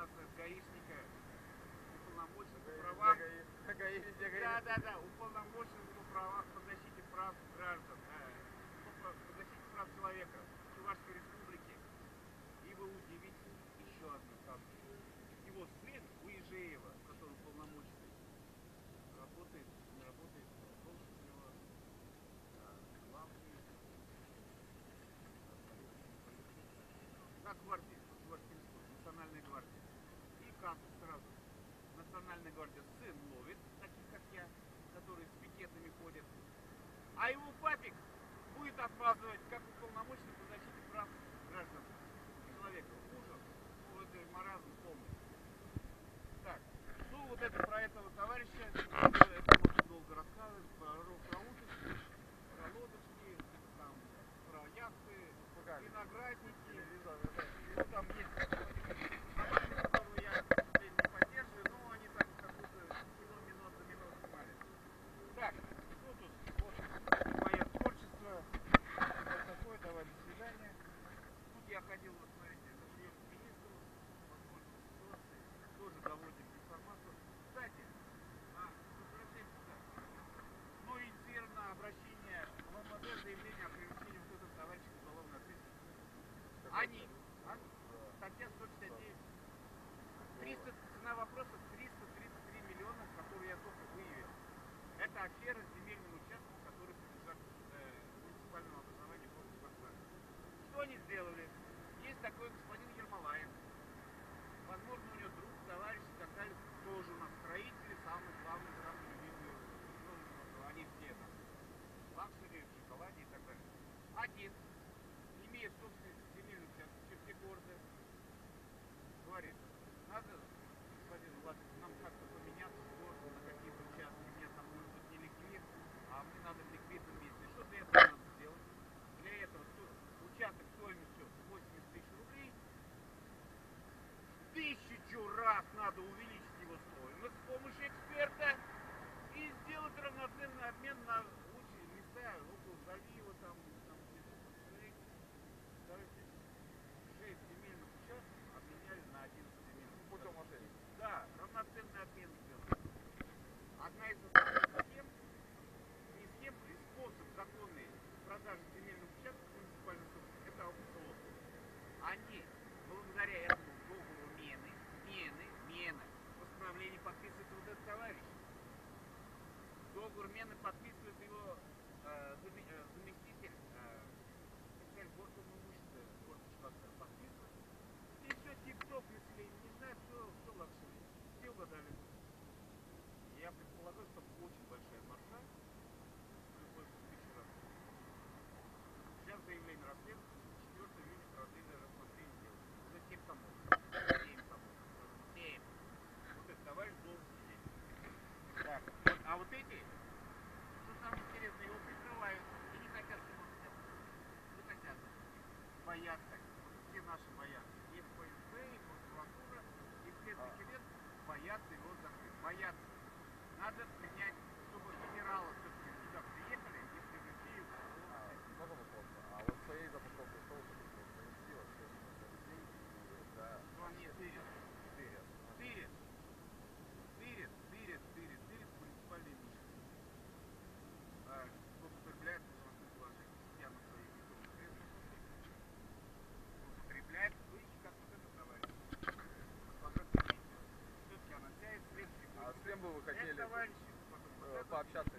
гаишника, уполномоченного по правам. Да, уполномоченного по правам, по защите прав граждан, по защите прав человека Чувашской Республики. И вы удивитесь, еще одно событие. Его сын Уижеева, который уполномоченный, работает должностного главный на гвардии, гвардейской, национальной гвардии. И как сразу национальная гвардия сын ловит, таких как я, которые с пикетами ходят, а его папик будет отмазывать как уполномоченный по защите прав граждан человека. Ужас, это маразм полный. Так, ну вот это про этого товарища, это можно долго рассказывать, про уточки, про лодочки, там, про яхты, виноградники. Ну там есть собаки, которые я, к сожалению, не поддерживаю, но они так какую-то кино минут за минут снимали. Так, ну тут вот мое творчество, вот такое, давай, до свидания. Тут я ходил, вот смотрите, за премьер-министру, возможно, ситуации, тоже доводим информацию. Кстати, возвращаясь сюда, но инициировано обращение в МВД, заявление о привлечении вот этого товарища к уголовной ответственности. Они, статья 159, цена вопроса 333 миллиона, которые я только выявил. Это афера с земельным участком, который подлежат муниципальному образованию города Москвы. Что они сделали? Есть такой господин Ермолаев. Возможно, у него друг, товарищ и так далее. Тоже у нас строители, самые главные, самые любимые. Ну, они все там. Лакшери, в шоколаде и так далее. Один, имея собственность земельный участок в черте города, говорит, надо, господин Владимир, нам как-то поменяться в городе на какие-то участки. У меня там может быть не ликвид, а мне надо в ликвидном месте. Что для этого надо сделать? Для этого участок стоимостью 80 тысяч рублей. 1000 раз надо увеличить его стоимость с помощью эксперта и сделать равноценный обмен на лучшие места около залива, там где-то 6 земельных участков обменяли на 11 земельных участков. Да, равноценный обмен сделали. Одна из основных схем, не схем, и способ законной продажи земельных участков муниципальной собственности, это аукцион. Они, благодаря этому договору мены, постановление подписывает вот этот товарищ. Договор мены подписывает его заместитель, город имущества, город Чувашского подписывает. И все тип-топ, население не знает, все лакшери. Все угадали. Я предполагаю, что очень большая маржа, любой 1000 раз. Сейчас заявление расследуется, 4 июня продлили рассмотрение дела. Уже 7 томов. 7 томов. 7. Вот этот товарищ должен сидеть. Так, вот, а вот эти, что самое интересное, его прикрывают и не хотят с ним общаться. Не хотят. Боятся. Вот все наши боятся. И ФСБ, и прокуратура, и следственный лет боятся его закрыть. Боятся. Надо принять, чтобы генералы все-таки сюда приехали и привлекли их. Можно вопрос? А вот своей забастовкой что вы хотите провести вообще людей? Да. Что они тырят муниципальные имущества. Злоупотребляют должностным положением, сидя на своих весомых средствах. Злоупотребляет, как вот этот товарищ. Госпожа Кириллова. Все-таки она тянет следствие. А с кем бы вы хотели пообщаться?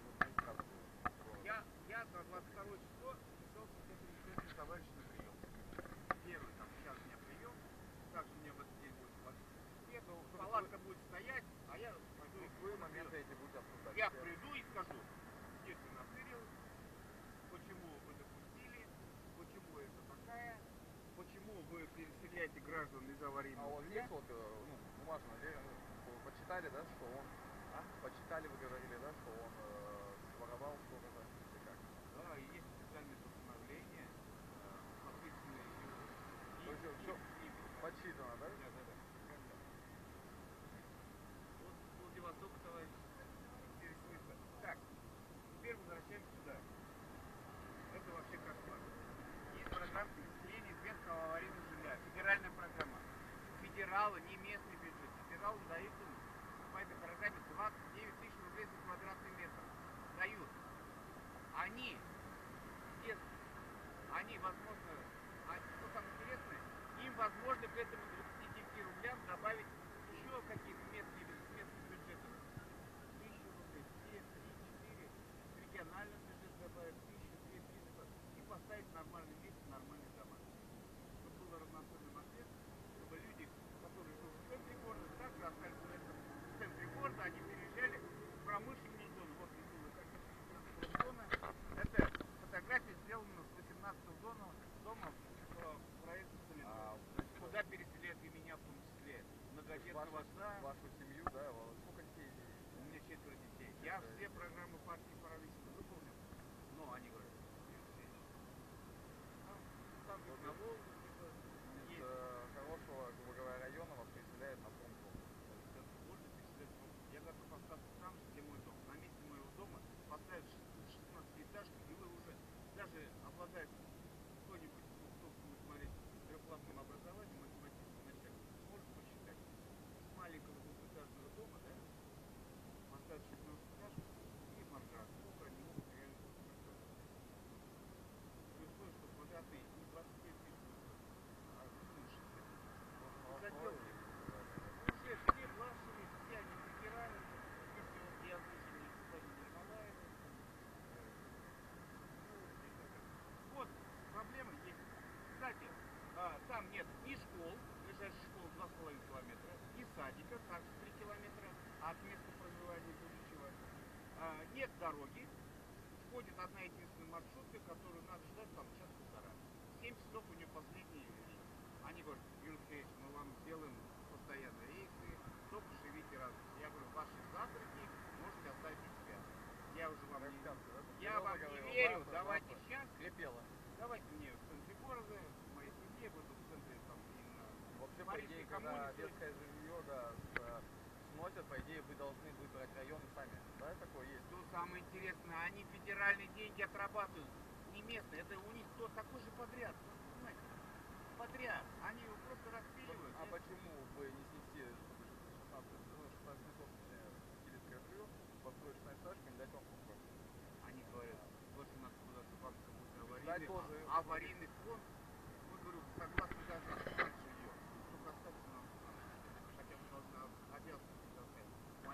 Я на 22 число записался к этому товарищу на прием. Первый там сейчас у меня прием, также мне в этот день будет палатка будет стоять, а я пойду и вы моменты эти будете обсуждать. Я приду и скажу, где ты натырил, почему вы допустили, почему это такая, почему вы переселяете граждан из аварийного. А вот есть вот, бумажно, почитали, да, что он, почитали, вы говорили, да, что он своровал что-то, или как? Да, и есть специальные постановления, подписанные то есть все подсчитано, да? Да. Вот Владивосток, товарищ, интересуется. Так, теперь возвращаемся сюда. Это вообще кошмар. Есть программа переселения из ветхого аварийного жилья. Федеральная программа. собирал не местный бюджет, собирал доительно по этой программе 29 тысяч рублей за квадратный метр. Дают. Они, естественно, они, возможно, что самое интересное, им возможно к этому 29 рублям добавить еще какие-то местные бюджеты. 1000 рублей, 2, 3, 4, с регионального бюджета добавить 1000, 2, 300 и поставить нормальный место, нормальные дома. Чтобы было равноценный Москве, чтобы люди, которые живут в центре города, также остались в центре города, они переезжали в промышленную зону. Вот рисунок зона. Это фотография сделана с 18-го дома по проекту Солидов, куда переселяют и меня в том числе. Многодетного отца. Вашу семью, да? Сколько детей? У меня 4 детей. Я все программы партии правительства выполнил, но они говорят, там на Волгу, из хорошего, грубо говоря, района вас переселяют на промку. Я готов остаться там, где мой дом. На месте моего дома поставить 16-этажку, и вы уже, даже обладая кто-нибудь, кто будет смотреть трехклассным образованием, математическим начальником, сможет посчитать с маленького двухэтажного дома, да, поставить 16-этажку и маржа. Сколько они могут реально построить? При условии, что квадратный не 29 тысяч, а 60. Заделки. Уже все влажные, все они прибираются. Если вот я озвучил господин Ермолаева. Вот, проблемы есть. Кстати, там нет ни школ, ближайшая школа 2,5 километра, ни садика, также 3 километра от места проживания будущего. Нет дороги. Входит одна единственная маршрутка, которую надо ждать там час-полтора. 7 часов у нее последний рейс. Они говорят, Юрий Алексеевич, мы вам сделаем постоянные рейсы, только живите разом. Я говорю, ваши завтраки можете оставить у себя. Я уже вам не, я вам не верю, давайте сейчас. Крепело. Давайте мне в центре города, в моей семье, буду в центре там именно. Вообще, по идее, когда детское жилье, да, сносят, по идее, вы должны выбрать районы сами. Да, такое есть? Что самое интересное, они федеральные деньги отрабатывают, не местные. Это у них то такой же подряд. Понимаете? Подряд. Они его просто распиливают. А почему бы не снести 16 лесов, детское жилье, построить 16 этажку и не дать вам построить? Они говорят, больше надо куда-то вам какой-то аварийный фонд. Мы, говорю, согласны даже отдать жилье. Только остаться нам хотя бы должна обязанность предоставить.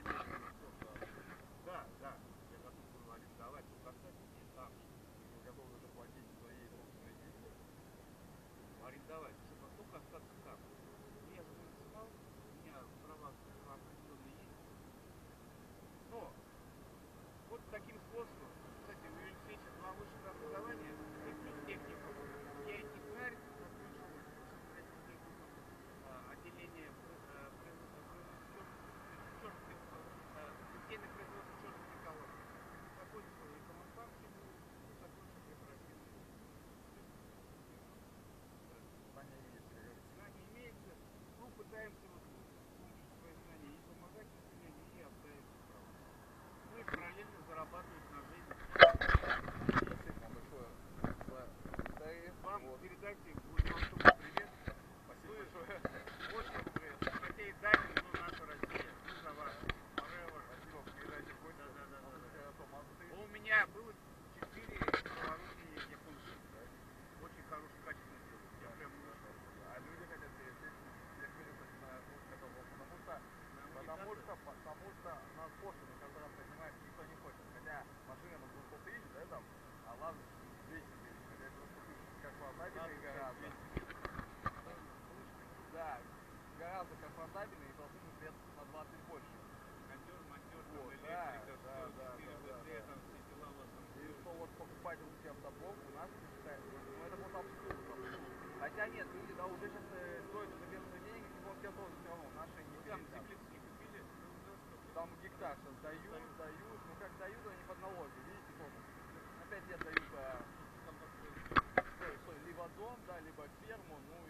Да, да. Я готов буду арендовать, только оставить мне там же. Вы готовы даже платить свои собственные деньги? Арендовать, чтобы только остаться там. Я же муниципал, у меня права определенные есть. Но вот таким способом, кстати, у Юрия Алексеевича 2 высших образования и плюс технику. Я и технарь закончил отделение литейное производство черных металлов. Закончил и коммунбанк, и закончил корпоративный. Знания есть, как говорится. Знания имеются, ну, пытаемся вот с помощью своих знаний и помогать населению, и оставить право. Ну и параллельно зарабатывать на жизнь. Спасибо вам большое за комментарии. Вам Вот. передайте Владивостоку привет. Спасибо Вы большое. очень хотите дать, но наша Россия. Мы за вас. Forever. Спасибо, передайте гостю. Да. Хорошо, молодцы. У меня было 4 вооружения японских. Очень хороший, качественный делают. Я прям А люди хотят пересесть, я говорю, кстати, на русском, потому что нас пошлины каждый раз поднимает, никто не хочет. Хотя машина там 200 тысяч, да, там, а ладно, 200 тысяч, хотя 200 тысяч комфортабельные гораздо. Да, гораздо комфортабельнее и должны быть лет на 20 больше. монтер, Вот, электрика, да. 4 ВД, там все дела у вас там. И что вот покупать русский автопром у нас считается, ну это просто абсурд. Хотя нет, люди, да, уже сейчас стоят уже бешеные деньги, японские тоже все равно, наши не Там перестят. землицы не купили, Там гектар сейчас дают, ну как дают, они под налоги, видите, тоже. На 5 лет дают либо дом, да, либо ферму, ну